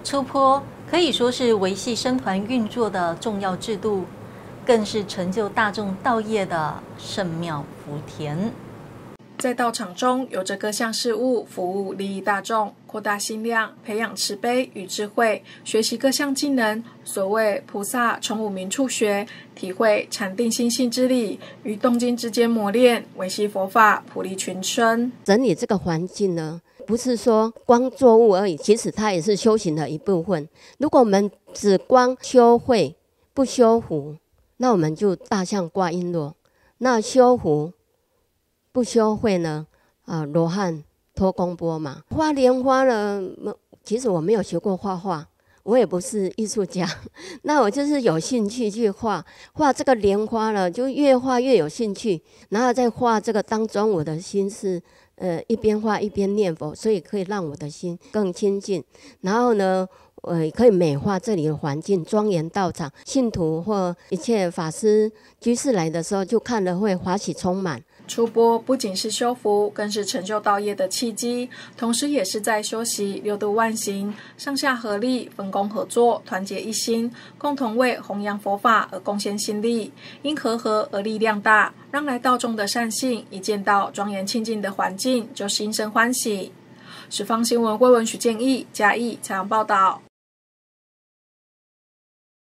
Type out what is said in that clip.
出坡可以说是维系僧团运作的重要制度，更是成就大众道业的圣妙福田。 在道场中，有着各项事务服务利益大众，扩大心量，培养慈悲与智慧，学习各项技能。所谓菩萨从五明处学，体会禅定心性之理，与动静之间磨练，维系佛法，普利群生。 整理这个环境呢，不是说光作物而已，其实它也是修行的一部分。如果我们只光修慧不修福，那我们就大象挂璎珞。那修福不修慧呢？罗汉托功钵嘛。画莲花呢，其实我没有学过画画，我也不是艺术家。那我就是有兴趣去画这个莲花呢，就越画越有兴趣。然后在画这个当中，我的心是一边画一边念佛，所以可以让我的心更亲近。然后呢，可以美化这里的环境，庄严道场，信徒或一切法师居士来的时候，就看了会欢喜充满。 出钵不仅是修福，更是成就道业的契机，同时也是在修习六度万行，上下合力，分工合作，团结一心，共同为弘扬佛法而贡献心力。因和而力量大，让来道众的善信一见到庄严清净的环境，就心生欢喜。十方新闻魏文许建议嘉义采访报道。